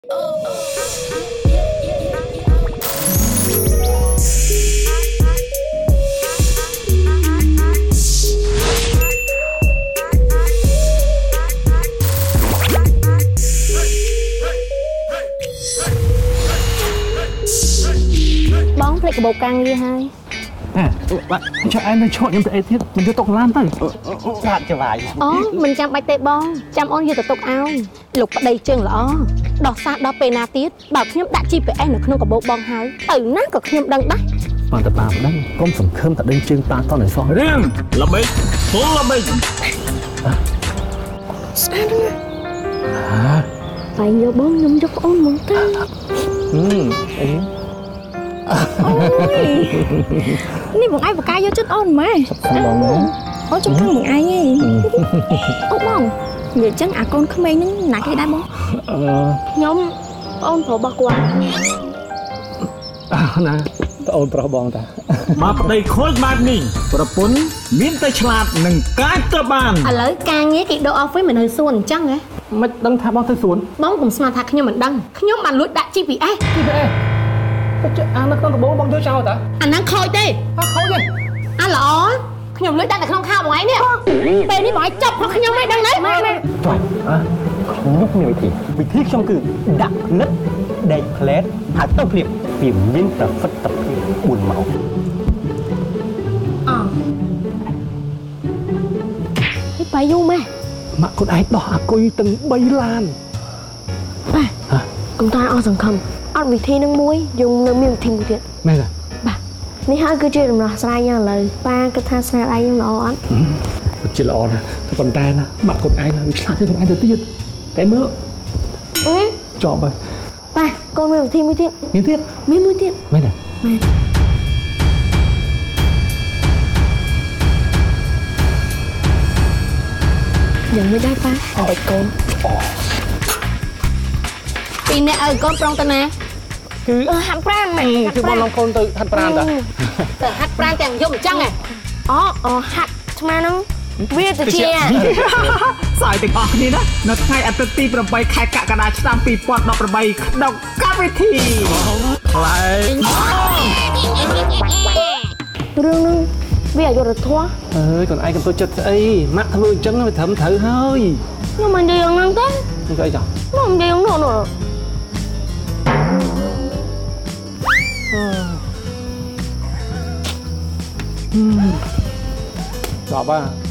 bóng lại cái bầu căng như hai bạn cho em nên chọn em tự thiết mình cho tộc lan tới bạn cho vài mình chăm bạch tê bong chăm ôn như tộc ao lục đầy trường lõ đọt xa đọt pê na tiết bảo khiêm đã chi về em ở không có bộ bong hái từ nát của khiêm đăng đắc bạn tập bảo đăng con sủng khơm tại đây chương ta to này so riêng là mình phố là mình phải nhớ bóng nhung cho ôn một tayนี่บอกไอ้บอกกายเยอะจุดอ่อนไหมอ๋อจุดข้างบอกไอ้ไงโอ้บ้องเดี๋ยวจังอาcon không mấyนึงหนักให้ได้บ้องnhóm ôn thổ bạc quà nè ôn pro bong ta មកប្តីខូចបែបនេះប្រពន្ធមានតែឆ្លាតនឹងកាចទៅបានឥឡូវការងារគេដូរ office មិននៅសួនអញ្ចឹងហ៎មិនដឹងថាបងទៅសួនបងកុំស្មានថាខ្ញុំមិនដឹងខ្ញុំបានលួចដាក់ GPS អានៅក្នុងកាបូបបងយកចោលតាអាហ្នឹងខូចទេខូចទេអាល្អខ្ញុំលួចដាក់នៅក្នុងខោបងឯងនេះពេលនេះបងឯងចាប់ព្រោះខ្ញុំមិនដឹងទេម៉ែចុះខ្ញុំមានវិធីខ្ញុំគឺដាក់និតដេកផ្លែតហើយទៅព្រៀបវាមានតែហ្វិតតែ4ម៉ោងហើយបាយយូរម៉ែម៉ាក់ខ្លួនឯងដោះអាគុយទាំង3ឡានបាទកុំតាអស់សង្ឃឹមអត់វិធីនឹងមួយយើងនៅមានវិធីមួយទៀតមែនទេបាទនេះហើយគឺជាដំណោះស្រាយយ៉ាងឥឡូវប៉ាគិតថាស្នាដៃយើងល្អអត់ជាល្អណាស់ប៉ុន្តែណាម៉ាក់ខ្លួនឯងវាឆ្លាតជាងខ្លួនឯងទៅទៀតតែមើលចប់ហើយប៉ាកូនមានវិធីមួយទៀតមានមួយទៀតមែនទេមែនយ៉ាងមួយដែរប៉ាអត់កូនពីអ្នកឲ្យកូនប្រុងទៅណាគឺហាត់ប្រាណមែនគឺបងលោកកូនទៅហាត់ប្រាណតាទៅហាត់ប្រាណទាំងយប់អញ្ចឹងហ៎អូហាត់ស្មាហ្នឹងវាទៅជាសើចទាំងអស់គ្នាណានៅថ្ងៃអាទិត្យទី8ខែកក្កដាឆ្នាំ2018ក្នុងកម្មវិធីខ្លែងរឿងហ្នឹងវាអយុត្តិធម៌អើយកូនឯងកំពុងចិត្តស្អីម៉ាក់ធ្វើអញ្ចឹងវាត្រឹមត្រូវហើយខ្ញុំមិននិយាយហ្នឹងទេខ្ញុំស្អីចាខ្ញុំនិយាយហ្នឹងចប់ហ่ะ